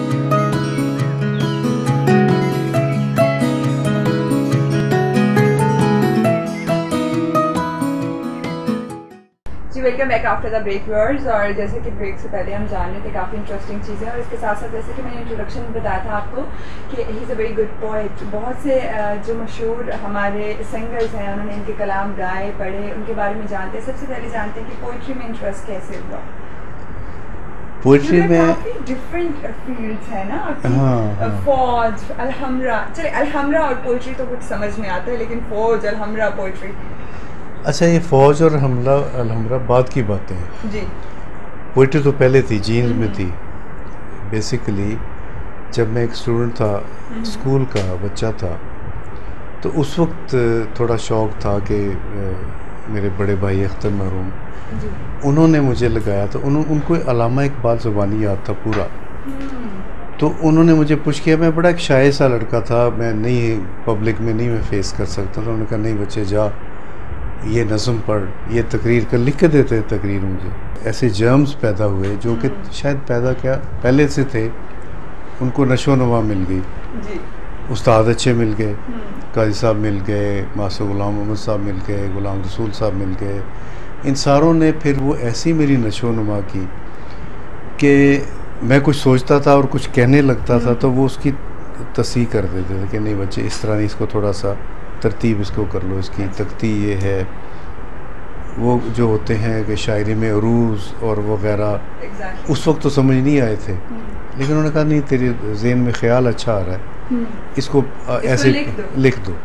Ji welcome back after the break viewers. और जैसे कि ब्रेक से पहले हम जान रहे थे काफ़ी इंटरेस्टिंग चीज़ें, और इसके साथ साथ जैसे कि मैंने इंट्रोडक्शन में बताया था आपको कि he is a very good poet. बहुत से जो मशहूर हमारे सिंगर्स हैं उन्होंने इनके कलाम गाए, पढ़े, उनके बारे में जानते हैं। सबसे पहले जानते हैं कि पोइट्री में इंटरेस्ट कैसे हुआ। पोइट्री में काफ़ी डिफरेंट फील्ड्स है ना आपकी। हाँ। फौज, अलहमरा, चले अलहमरा और पोइट्री तो कुछ समझ में आता है, लेकिन फौज, अलहमरा, पोइट्री। अच्छा, ये फ़ौज और हमला अलहमरा बाद की बातें हैं जी। पोइट्री तो पहले थी, जीन्स में थी। बेसिकली जब मैं एक स्टूडेंट था, स्कूल का बच्चा था, तो उस वक्त थोड़ा शौक़ था कि मेरे बड़े भाई अख्तर मरहूम, उन्होंने मुझे लगाया था। उनको अल्लामा इकबाल ज़ुबानी याद था पूरा। तो उन्होंने मुझे पुश किया। मैं बड़ा एक शाय सा लड़का था, मैं नहीं पब्लिक में नहीं मैं फेस कर सकता था। उन्होंने कहा नहीं बच्चे जा, ये नज़म पढ़, ये तकरीर कर, लिख के देते तकरीर मुझे। ऐसे जर्म्स पैदा हुए जो कि शायद पैदा क्या पहले से थे, उनको नशो नुमा मिल गई जी। उस्ताद अच्छे मिल गए, काजी साहब मिल गए, मास्टर गुलाम मोहम्मद साहब मिल गए, गुलाम रसूल साहब मिल गए। इन सारों ने फिर वो ऐसी मेरी नशो नुमा की कि मैं कुछ सोचता था और कुछ कहने लगता था तो वो उसकी तस्सीह कर देते थे कि नहीं बच्चे इस तरह नहीं, इसको थोड़ा सा तरतीब इसको कर लो, इसकी तख्ती ये है। वो जो होते हैं कि शायरी में अरूज और वगैरह उस वक्त तो समझ नहीं आए थे, लेकिन उन्होंने कहा नहीं तेरे ज़हन में ख्याल अच्छा आ रहा है, इसको ऐसे लिख दो।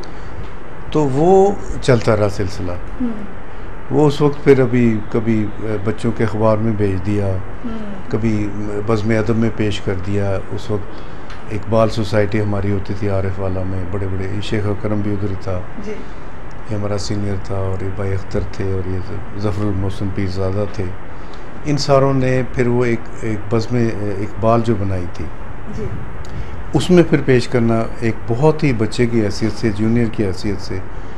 तो वो चलता रहा सिलसिला। वो उस वक्त फिर अभी कभी बच्चों के अखबार में भेज दिया, कभी बज़्म अदब में पेश कर दिया। उस वक्त इकबाल सोसाइटी हमारी होती थी आरिफ वाला में, बड़े बड़े शेख करम भी उधर था, ये हमारा सीनियर था, और ये भाई अख्तर थे, और ये ज़फ़रुल मोहसिन पीरज़ादा थे। इन सारों ने फिर वो एक बज़्म इकबाल जो बनाई थी जी। उसमें फिर पेश करना एक बहुत ही बच्चे की हैसियत से, जूनियर की हैसियत से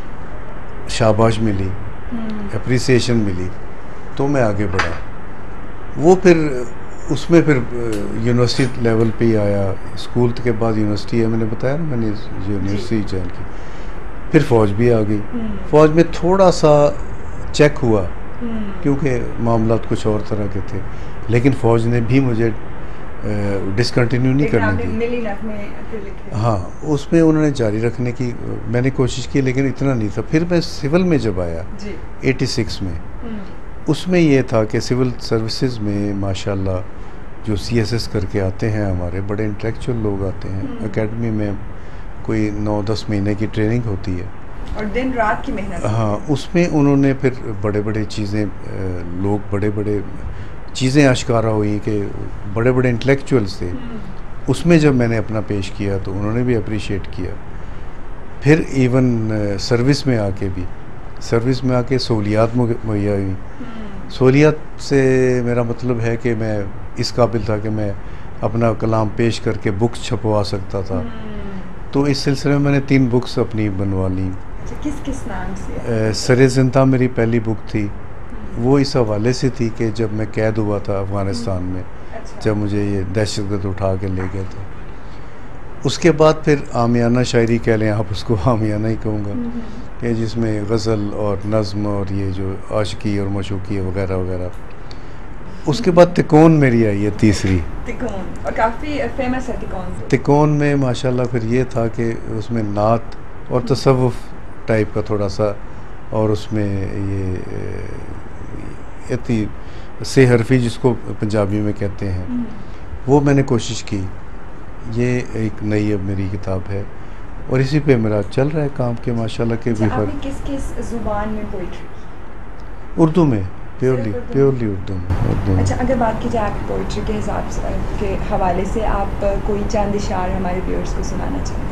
शाबाश मिली, अप्रिसिएशन मिली, तो मैं आगे बढ़ा। वो फिर उसमें फिर यूनिवर्सिटी लेवल पे ही आया। स्कूल के बाद यूनिवर्सिटी है, मैंने बताया ना, मैंने यूनिवर्सिटी ज्वाइन की। फिर फ़ौज भी आ गई। फ़ौज में थोड़ा सा चेक हुआ क्योंकि मामला कुछ और तरह के थे, लेकिन फ़ौज ने भी मुझे डिसकंटिन्यू नहीं करने दी। हाँ, उसमें उन्होंने जारी रखने की मैंने कोशिश की, लेकिन इतना नहीं था। फिर मैं सिविल में जब आया 86 में, उसमें ये था कि सिविल सर्विसेज में माशाल्लाह जो CSS करके आते हैं हमारे बड़े इंटेलेक्चुअल लोग आते हैं। एकेडमी में कोई 9-10 महीने की ट्रेनिंग होती है और दिन रात की मेहनत। हाँ, उसमें उन्होंने फिर बड़े बड़े चीज़ें, लोग बड़े बड़े चीज़ें आश्कारा हुई कि बड़े बड़े इंटेलेक्चुअल्स थे। उसमें जब मैंने अपना पेश किया तो उन्होंने भी अप्रिशिएट किया। फिर इवन सर्विस में आके सहूलियात मुहैया हुई। सहूलियात से मेरा मतलब है कि मैं इस काबिल था कि मैं अपना कलाम पेश करके बुक्स छपवा सकता था। तो इस सिलसिले में मैंने 3 बुक्स अपनी बनवा ली। किस नाम से? सरे ज़िंदा मेरी पहली बुक थी। वो इस हवाले से थी कि जब मैं कैद हुआ था अफ़गानिस्तान में, जब मुझे ये दहशतगर्द उठा के ले गए थे। उसके बाद फिर आमियाना शायरी कह लें आप उसको, आमियाना ही कहूँगा, कि जिसमें गज़ल और नज़्म और ये जो आशिकी और मशूकी वगैरह वगैरह। उसके बाद तिकोन मेरी आई है, तीसरी तिकोन, और काफ़ी फेमस है तिकोन। तिकोन में माशाल्लाह फिर ये था कि उसमें नात और तसव्वुफ़ टाइप का थोड़ा सा, और उसमें ये से हरफी जिसको पंजाबी में कहते हैं, वो मैंने कोशिश की। ये एक नई अब मेरी किताब है और इसी पे मेरा चल रहा है काम के माशाल्लाह के। आपने किस ज़ुबान में पोइट्री? उर्दू में, प्योरली उर्दू में। अच्छा, अगर बात की जाए आपकी पोइट्री के हिसाब से, के हवाले से, आप कोई चंद इशार हमारे व्यूअर्स को सुनाना चाहें?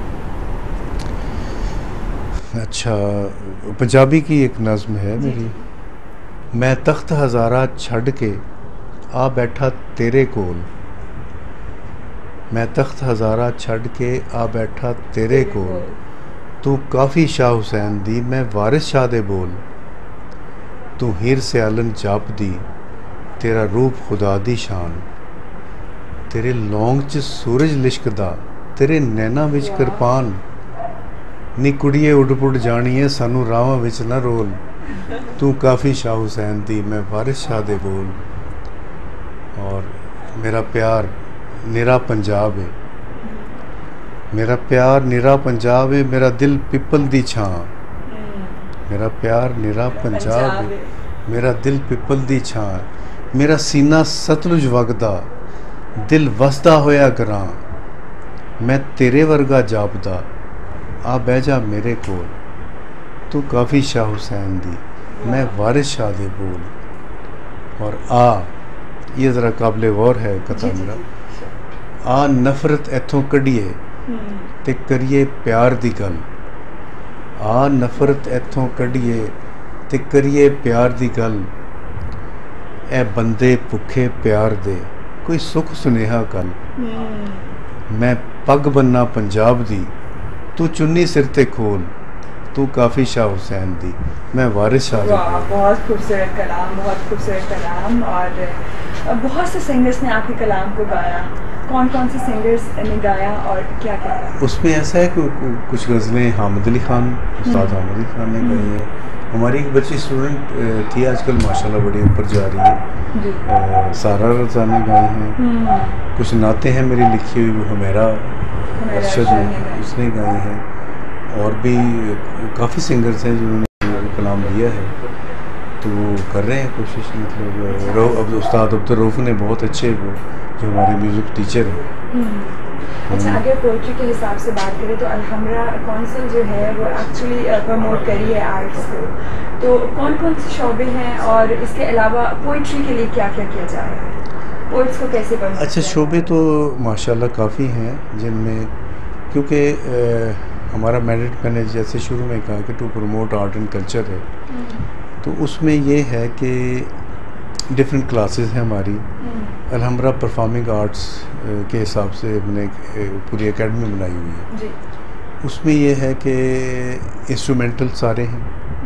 अच्छा, पंजाबी की एक नज़्म है मेरी। मैं तख्त हज़ारा छड़ के आ बैठा तेरे कोल, मैं तख्त हज़ारा छड़ के आ बैठा तेरे कोल, तू काफ़ी शाह हुसैन दी मैं वारिस शाह दे बोल, तू हीर से आलन जाप दी तेरा रूप खुदा दी शान। तेरे लौंग च सूरज लिशकदा, तेरे नैना विच किरपान, नी कुड़िए उड पुड जानिए सानू रावां विच ना रोल, तू काफ़ी शाह हुसैन दी मैं वारिस शाह दे बोल। और मेरा प्यार निरा पंजाब है, मेरा प्यार निरा पंजाब है, मेरा दिल पिपल दी छां, मेरा प्यार निरा पंजाब है, मेरा दिल पिपल दी छां, मेरा सीना सतलुज वगदा, दिल वसदा होया ग्रां, मैं तेरे वर्गा जापदा, आ बह जा मेरे कोल, तू काफ़ी शाह हुसैन दी मैं वारिस शाह दे बोल। और ये ज़रा काबिल गौर है कथा मेरा। आ नफरत इथों कढ़िए ते करिए प्यार दी गल, आ नफरत इथों कढ़िए ते करिए प्यार दी गल, ए बंदे भुखे प्यार दे कोई सुख सुनेहा कल, मैं पग बन्ना पंजाब दी, तू चुन्नी सिर ते खोल, तू काफ़ी शाह हुसैन दी मैं वारिस शाह दी। बहुत खूबसूरत कलाम, बहुत खूबसूरत कलाम। और बहुत से सिंगर्स ने आपके कलाम को गाया, कौन कौन से सिंगर्स ने गाया और क्या क्या गाया? उसमें ऐसा है कि कुछ गज़लें हामिद अली ख़ान, उस्ताद हामिद अली ख़ान ने गाई हैं। हमारी एक बच्ची स्टूडेंट थी, आजकल माशाल्लाह बड़ी ऊपर जा रही है, सारा रज़ा ने गाए हैं। कुछ नाते हैं मेरी लिखी हुई, वो हमेरा अरशद ने उसने गाए हैं। और भी काफ़ी सिंगर्स हैं जिन्होंने कलाम लिया है, तो वो कर रहे हैं कोशिश। मतलब अब उस्ताद अब्दुल रऊफ़ ने बहुत अच्छे, वो जो हमारे म्यूज़िक टीचर हैं। अच्छा, अगर पोइट्री के हिसाब से बात करें तो अलहमरा कौंसिल जो है वो एक्चुअली प्रमोट करी है आर्ट्स को, तो कौन कौन से शोबे हैं और इसके अलावा पोइट्री के लिए क्या क्या किया जा रहा है, पोइट्स को कैसे प्रमोट? अच्छा, शोबे तो माशाल्लाह काफ़ी हैं, जिनमें क्योंकि हमारा मैंडेट मैंने जैसे शुरू में कहा कि to promote art and culture है, तो उसमें ये है कि डिफरेंट क्लासेस हैं हमारी। अलहमरा परफॉर्मिंग आर्ट्स के हिसाब से हमने पूरी एकेडमी बनाई हुई है जी। उसमें ये है कि इंस्ट्रूमेंटल सारे हैं,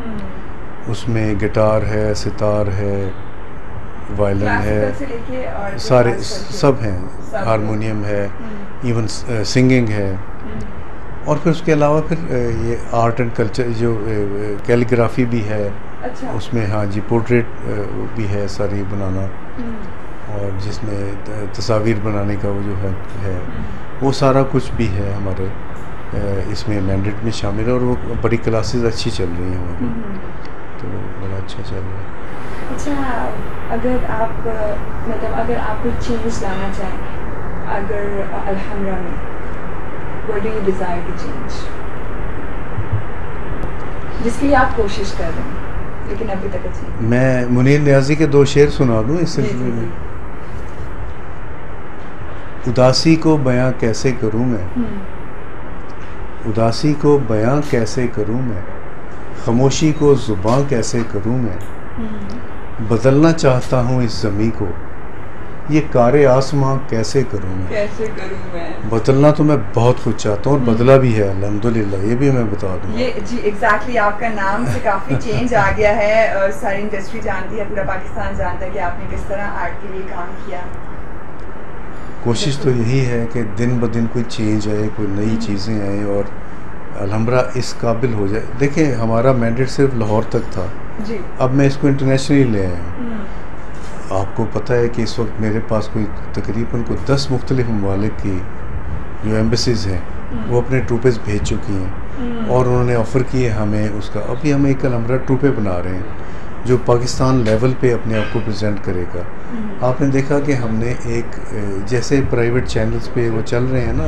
उसमें गिटार है, सितार है, वायलिन है, सारे सब हैं, हारमोनियम है, इवन सिंगिंग है। और फिर उसके अलावा फिर ये आर्ट एंड कल्चर जो कैलीग्राफी भी है। अच्छा। उसमें हाँ जी, पोर्ट्रेट भी है सारी बनाना, और जिसमें तस्वीर बनाने का वो जो है वो सारा कुछ भी है हमारे इसमें मैंडेट में शामिल है। और वो बड़ी क्लासेस अच्छी चल रही हैं हमारी, तो बड़ा अच्छा चल रहा है। अच्छा, अगर आप मतलब अगर आप कोई चेंज लाना चाहें अगर अलहमरा में, what do you desire to change, जिसके लिए आप कोशिश कर रहे हैं लेकिन अभी तक अच्छी? मैं मुनीर नियाज़ी के 2 शेर सुना दूँ इस सिलसिले में। उदासी को बयां कैसे करूँ मैं, उदासी को बयां कैसे करूँ मैं, खामोशी को ज़ुबां कैसे करूँ मैं, बदलना चाहता हूँ इस ज़मीं को, ये कारे आसमां कैसे करूँ मैं, कैसे करूँ मैं। बदलना तो मैं बहुत कुछ चाहता हूँ और बदला भी है अल्हम्दुलिल्लाह, ये भी मैं बता दूँ। ये जी एग्जैक्टली आपका नाम से काफ़ी चेंज आ गया है, सारी इंडस्ट्री जानती है, पूरा पाकिस्तान जानता है कि आपने किस तरह आर्ट के लिए काम किया। कोशिश तो यही है कि दिन ब दिन कोई चेंज आए, कोई नई चीज़ें आए और अलहमरा इस काबिल हो जाए। देखें, हमारा मैंडेट सिर्फ लाहौर तक था जी, अब मैं इसको इंटरनेशनली ले आया हूँ। आपको पता है कि इस वक्त मेरे पास कोई तकरीबन कोई 10 मुख्तलिफ ममालिक की जो एम्बेसीज़ हैं वो अपने ट्रूपेस भेज चुकी हैं, और उन्होंने ऑफ़र किए हमें उसका। अभी हम एक अलहमरा ट्रूपे बना रहे हैं जो पाकिस्तान लेवल पे अपने आप को प्रेजेंट करेगा। आपने देखा कि हमने एक जैसे प्राइवेट चैनल्स पे वो चल रहे हैं ना,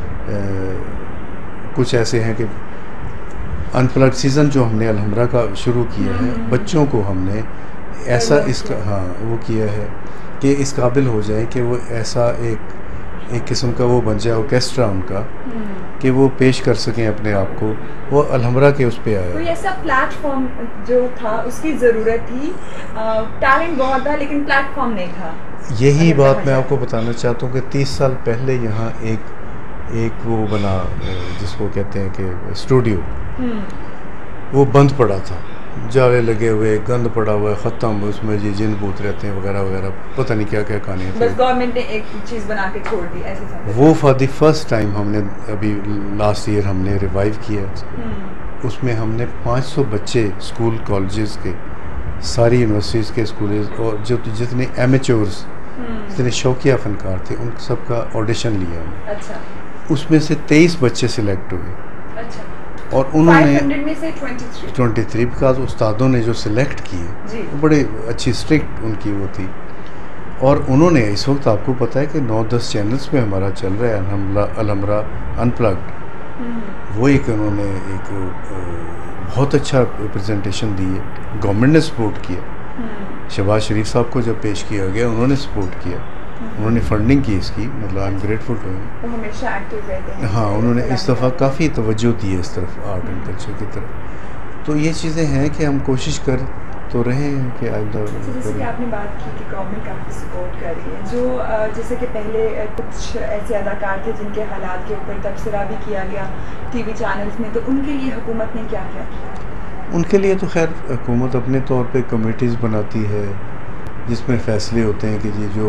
कुछ ऐसे हैं कि अनप्लग्ड सीज़न जो हमने अलहमरा का शुरू किया है, बच्चों को हमने ऐसा इसका हाँ वो किया है कि इस काबिल हो जाए कि वो ऐसा एक किस्म का वो बन जाए ऑर्केस्ट्रा उनका, कि वो पेश कर सकें अपने आप को। वो अलहमरा के उस पे आया, कोई ऐसा प्लेटफॉर्म जो था उसकी ज़रूरत थी, टैलेंट बहुत था लेकिन प्लेटफॉर्म नहीं था। यही बात मैं आपको बताना चाहता हूँ कि 30 साल पहले यहाँ एक वो बना जिसको कहते हैं कि स्टूडियो, वो बंद पड़ा था। जाले लगे हुए, गंद पड़ा हुआ है, ख़त्म, उसमें जी जिन भूत रहते हैं वगैरह वगैरह, पता नहीं क्या क्या कहानियाँ बस थी। गवर्नमेंट ने एक चीज़ बना के छोड़ दी ऐसे समझ। वो फॉर द फर्स्ट टाइम हमने अभी लास्ट ईयर हमने रिवाइव किया। उसमें हमने 500 बच्चे स्कूल कॉलेजेस के, सारी यूनिवर्सिटीज़ के स्कूल और जो जितने एमेच्योर्स, जितने शौकिया फ़नकार थे, उन सबका ऑडिशन लिया हमने। अच्छा उसमें से 23 बच्चे सिलेक्ट हुए अच्छा। और उन्होंने 500 में से 23। 23 बिकॉज उस्तादों ने जो सिलेक्ट जी। किए वो बड़े अच्छी स्ट्रिक्ट उनकी वो थी। और उन्होंने इस वक्त आपको पता है कि 9-10 चैनल्स पे हमारा चल रहा है अलहमरा अनप्लग्ड, वो एक उन्होंने एक बहुत अच्छा प्रेजेंटेशन दी है। गवर्नमेंट ने सपोर्ट किया, शहबाज शरीफ साहब को जब पेश किया गया उन्होंने सपोर्ट किया, उन्होंने फंडिंग की इसकी, मतलब I am grateful to him. वो हमेशा एक्टिव रहते हैं। हाँ, उन्होंने इस दफ़ा काफ़ी तवज्जो दी है इस तरफ, आर्ट एंड कल्चर की तरफ। तो ये चीज़ें हैं कि हम कोशिश कर तो रहे हैं कि आइंदा। जैसे कि आपने बात की कि गवर्नमेंट काफ़ी सपोर्ट कर रही है, जो जैसे कि पहले कुछ ऐसे अदाकार थे जिनके हालात के ऊपर तबसरा भी किया गया टीवी चैनल्स में, तो उनके लिए हुकूमत ने क्या क्या किया? उनके लिए तो खैर हुकूमत अपने तौर पे कमेटीज़ बनाती है जिसमें फ़ैसले होते हैं कि जी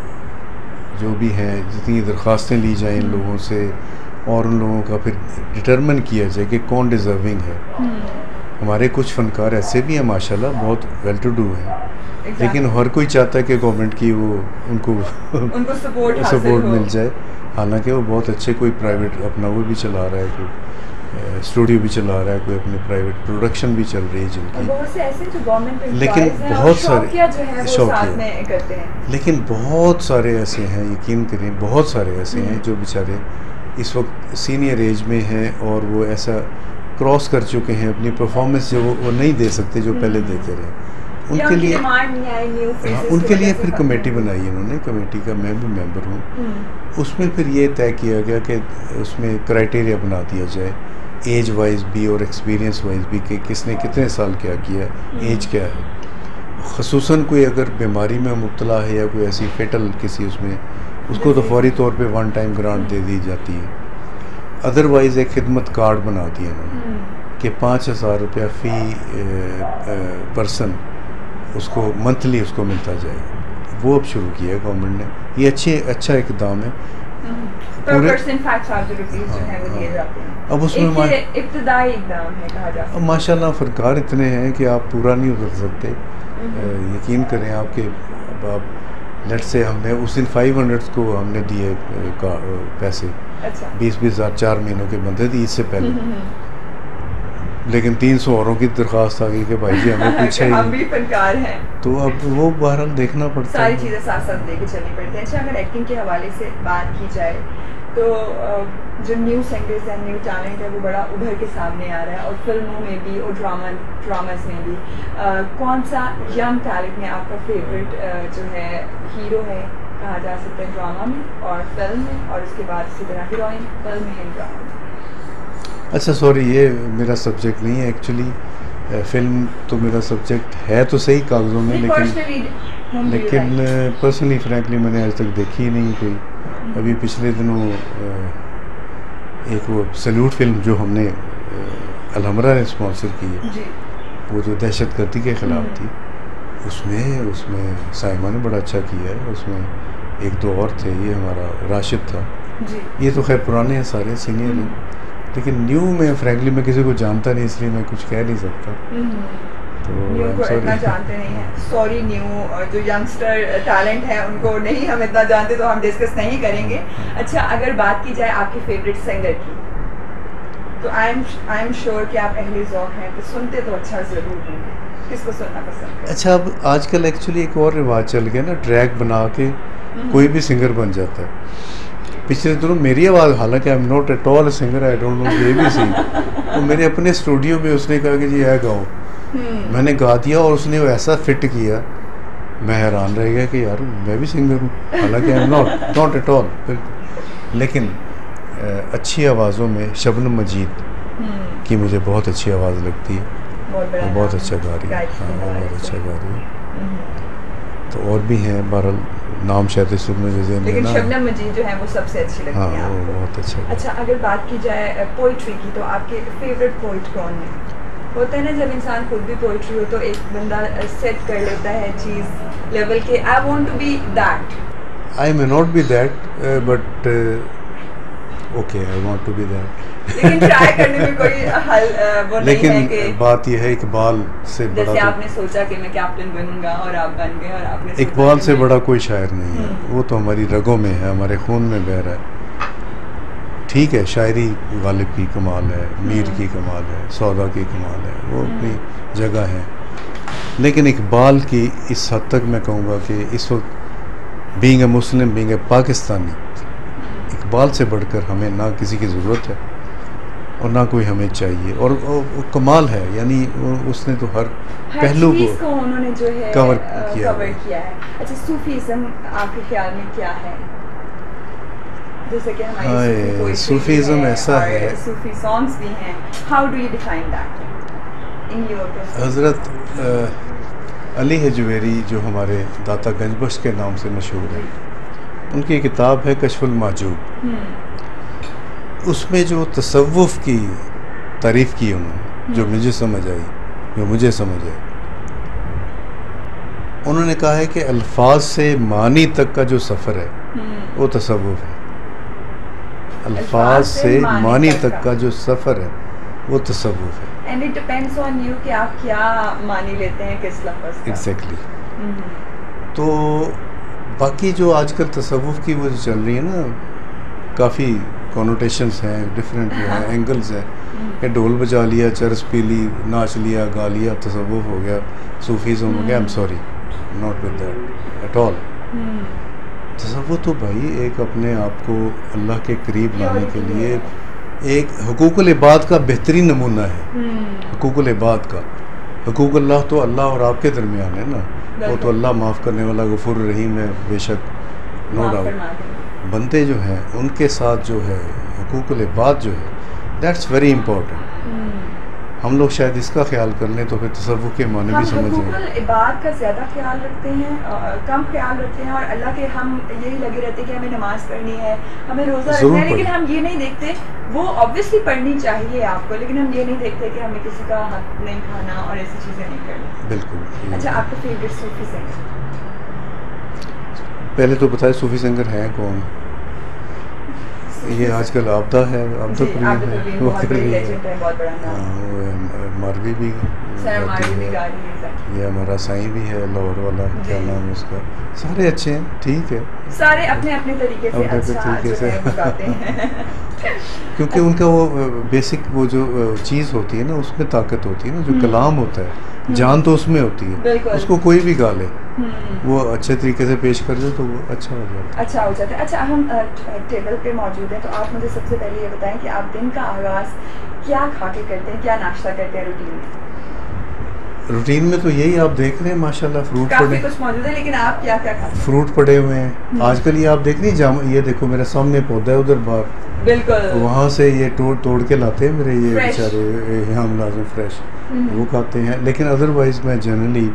जो भी हैं, जितनी दरख्वास्तें ली जाएं इन लोगों से और उन लोगों का फिर डिटरमिन किया जाए कि कौन डिज़र्विंग है। हमारे कुछ फ़नकार ऐसे भी हैं माशाल्लाह, बहुत वेल टू डू हैं, लेकिन हर कोई चाहता है कि गवर्नमेंट की वो उनको सपोर्ट मिल जाए। हालांकि वो बहुत अच्छे, कोई प्राइवेट अपना वो भी चला रहा है, कोई स्टूडियो भी चला रहा है, कोई अपनी प्राइवेट प्रोडक्शन भी चल रही है जिनकी। बहुत से ऐसे जो गवर्नमेंट लेकिन बहुत सारे शौकिया, लेकिन बहुत सारे ऐसे हैं, यकीन करें बहुत सारे ऐसे हैं जो बेचारे इस वक्त सीनियर एज में हैं और वो ऐसा क्रॉस कर चुके हैं अपनी परफॉर्मेंस जो वो नहीं दे सकते जो पहले देते रहे। उनके लिए उनके लिए फिर कमेटी बनाई इन्होंने, कमेटी का मैं भी मेंबर हूँ। उसमें फिर ये तय किया गया कि उसमें क्राइटेरिया बना दिया जाए, एज वाइज भी और एक्सपीरियंस वाइज भी, कि किसने कितने साल क्या किया, एज क्या है। ख़ुसूसन कोई अगर बीमारी में मुब्तला है या कोई ऐसी फेटल किसी उसमें, उसको तो फौरी तौर पे 1 टाइम ग्रांट दे दी जाती है। अदरवाइज़ एक खिदमत कार्ड बना दिया इन्होंने कि 5,000 रुपया फ़ी पर्सन उसको मंथली उसको मिलता जाएगा। वो अब शुरू किया है गवर्नमेंट ने, ये अच्छा इकदाम है। पूरे 5,000 रुपीज़ जो है वो दिए जाते हैं। अब उसमें इब्तदाई इकदाम है कहा जा सकता है। माशाल्लाह फ़नकार इतने हैं कि आप पूरा नहीं उतर सकते। यकीन करें आपके, अब आप लेट से हमने उस दिन 500 को हमने दिए पैसे, 20-20 हज़ार 4 महीनों के बंदे थे ईद से पहले। लेकिन 300 औरों की दरख्वास्त आ गई कि भाई जी हमें पीछे हम भी फनकार हैं, तो अब वो बहरहाल देखना पड़ता है, सारी चीज़ें साथ साथ लेके चलनी पड़ती हैं। अच्छा, अगर एक्टिंग के हवाले से बात की जाए तो जो न्यू सिंगर्स हैं, न्यू टैलेंट है, वो बड़ा उभर के सामने आ रहा है, और फिल्मों में भी और ड्रामास में भी। कौन सा यंग टैलेंट में आपका फेवरेट जो है हीरो है कहा जा सकता है ड्रामा में और फिल्म में, और उसके बाद इसी तरह हीरोइन फिल्म में एंड ड्रामा में? अच्छा सॉरी, ये मेरा सब्जेक्ट नहीं है एक्चुअली। फिल्म तो मेरा सब्जेक्ट है तो सही कागज़ों में, लेकिन पर्सनली फ्रैंकली मैंने आज तक देखी ही नहीं कोई। अभी पिछले दिनों एक वो सैल्यूट फिल्म जो हमने अलहमरा ने स्पॉन्सर की है, वो जो दहशतगर्दी के ख़िलाफ़ थी, उसमें साइमा ने बड़ा अच्छा किया है। उसमें 1-2 और थे, ये हमारा राशिद था, ये तो खैर पुराने हैं सारे, सीनियर हैं, लेकिन न्यू में फ्रैंकली मैं किसी को जानता नहीं, इसलिए मैं कुछ कह नहीं सकता। तो न्यू को इतना जानते नहीं हैं, सॉरी। न्यू जो यंगस्टर टैलेंट है उनको नहीं हम इतना जानते, तो हम डिस्कस नहीं करेंगे। अच्छा, अगर बात की जाए आपके फेवरेट सिंगर की, तो आई एम श्योर कि आप अहले ज़ौक़ हैं, तो सुनते तो अच्छा ज़रूर होंगे। किसको सुनना पसंद है? अच्छा, अब आजकल एक्चुअली एक और रिवाज चल गया ना, ट्रैक बना के कोई भी सिंगर बन जाता है। पिछले दिनों मेरी आवाज़, हालांकि I am not at all singer, I don't know ABC, तो मेरे अपने स्टूडियो में उसने कहा कि जी यह गाओ, मैंने गा दिया और उसने वो ऐसा फिट किया, मैं हैरान रह गया कि यार मैं भी सिंगर हूँ, हालांकि I am not at all. लेकिन अच्छी आवाज़ों में शबनम मजीद की मुझे बहुत अच्छी आवाज़ लगती है, वो बहुत अच्छा गा रही है। हाँ, वो बहुत अच्छा गा रही है। तो और भी हैं, बहरहाल नाम शायद सुनने जैसे, लेकिन शबनम मजीद जो है वो सबसे अच्छी लगती है। हाँ, वो बहुत अच्छा। अच्छा, अगर बात की जाए पोइट्री की, तो आपके फेवरेट पोइट कौन है? होता है ना जब इंसान खुद भी पोइट्री हो तो एक बंदा सेट कर लेता है चीज़ लेवल के, I want to be that. I may not be that but okay, I want to be that. लेकिन ट्राई करने में कोई हल वो नहीं है कि लेकिन बात यह है इकबाल से बड़ा, जैसे आपने सोचा कि मैं कैप्टन बनूंगा और आप बन गए, और आपने इकबाल से बड़ा कोई शायर नहीं है। वो तो हमारी रगों में है, हमारे खून में बह रहा है। ठीक है, शायरी गालिब की कमाल है, मीर की कमाल है, सौदा की कमाल है, वो अपनी जगह है। लेकिन इकबाल की इस हद तक मैं कहूँगा कि इस वक्त being a Muslim, being a Pakistani, Iqbal से बढ़कर हमें ना किसी की ज़रूरत है और ना कोई हमें चाहिए। और वो कमाल है, यानी उसने तो हर पहलू को उन्होंने जो है कवर किया है। अच्छा, सूफीज़्म आपके ख्याल में क्या है? जैसे कि हमारी सूफीज़्म ऐसा है, सूफी सॉन्ग्स भी हैं, how do you define that in your perspective? हज़रत अली हजवेरी जो हमारे दाता गंजबख्श के नाम से मशहूर है, उनकी किताब है कश्फुल माजूब। उसमें जो तसव्वुफ़ की तारीफ़ की उन्होंने, जो मुझे समझ आई, उन्होंने कहा है कि अल्फाज से मानी तक का जो सफ़र है वो तसव्वुफ़ है। अल्फाज से मानी तक का जो सफ़र है वो तसव्वुफ़ है। And it depends on you कि आप क्या मानी लेते हैं किस लफ्ज़ का। एग्जैक्टली। तो बाकी जो आजकल तसव्वुफ़ की वो चल रही है ना, काफ़ी कॉनोटेशंस हैं, डिफरेंट एंगल्स हैं कि ढोल बजा लिया, चरस पी ली, नाच लिया, गा लिया, तसव्वुफ़ हो गया, सूफीज़म हो गया। I am sorry, not with that at all. तसव्वुफ़ तो भाई एक अपने आप को अल्लाह के करीब लाने के लिए एक हुकूकुल इबाद का बेहतरीन नमूना है। हुकूकुल इबाद का, हुकूक अल्लाह तो अल्लाह और आपके दरमियान है ना, वो तो अल्लाह माफ़ करने वाला गफूर रहीम है, बेशक, नो डाउट। बंदे जो हैं उनके साथ जो है हुकूकुल इबाद जो है, दैट्स वेरी इंपॉर्टेंट। हम लोग शायद इसका ख्याल कर लें तो फिर तसव्वुफ़ के माने भी समझ लें। हम इबाद का ज़्यादा ख्याल रखते हैं, कम ख्याल रखते हैं, और अल्लाह के हम यही लगे रहते हैं कि हमें नमाज़ पढ़नी है, हमें रोज़ा रखना है, लेकिन हम ये नहीं देखते, वो ऑब्वियसली पढ़नी चाहिए आपको, लेकिन हम ये नहीं देखते कि हमें किसी का हक नहीं खाना और ऐसी चीज़ें नहीं करनी। बिल्कुल। अच्छा, आपका फेवरेट सूफी सिंगर? पहले तो बताए सूफी सिंगर हैं कौन? ये आजकल आपदा है, आपदा परवीन वो बहुत कर रही है। बहुत बड़ा नाम। हाँ, वो मारवी भी गा रही है। ये हमारा साईं भी है लाहौर वाला, क्या नाम है उसका। सारे अच्छे हैं, ठीक है, सारे अपने अपने तरीके से अच्छा जो है वो गाते हैं। क्योंकि उनका वो बेसिक वो जो चीज़ होती है ना, उसमें ताकत होती है ना, जो कलाम होता है, जान तो उसमें होती है। उसको कोई भी गा ले, वो अच्छे तरीके से पेश कर दे तो वो अच्छा हो जाता है। अच्छा, हम टेबल पे मौजूद हैं, तो आप मुझे सबसे पहले ये बताएं कि आप दिन का आगाज़ क्या खा के करते हैं, क्या नाश्ता करते हैं रूटीन में? रूटीन में तो यही आप देख रहे हैं माशाल्लाह, फ्रूट पड़े कुछ मौजूद है, लेकिन आप क्या क्या खाते हैं? फ्रूट पड़े हुए हैं आजकल। ये आप देख रही हैं, ये देखो मेरे सामने पौधा है उधर बाहर, बिल्कुल, वहाँ से ये तोड़ के लाते हैं मेरे ये बेचारे यहाँ मुलाजिम, फ्रेश, वो खाते हैं। लेकिन अदरवाइज़ मैं जनरली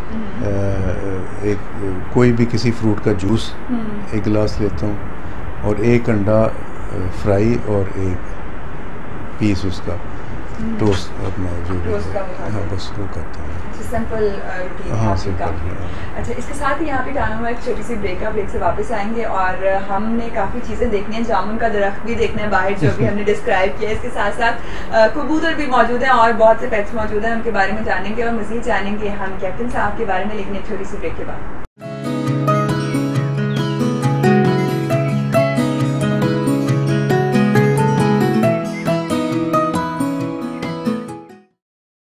एक कोई भी किसी फ्रूट का जूस एक गिलास लेता हूँ, और एक अंडा फ्राई और एक पीस उसका टोस्ट अपना जो हाँ बस वो करता हूँ। Simple routine. हाँ, सिंपल। अच्छा, इसके साथ ही यहाँ पे डालना हुआ एक छोटी सी ब्रेक से वापस आएंगे, और हमने काफ़ी चीज़ें देखनी है, जामुन का दरख्त भी देखना है बाहर जो भी हमने डिस्क्राइब किया। इसके साथ साथ कबूतर भी मौजूद हैं और बहुत से पेट्स मौजूद हैं, उनके बारे में जानेंगे और मज़ीद जानेंगे हम कैप्टन साहब के बारे में, लेकिन एक छोटी सी ब्रेक के बाद।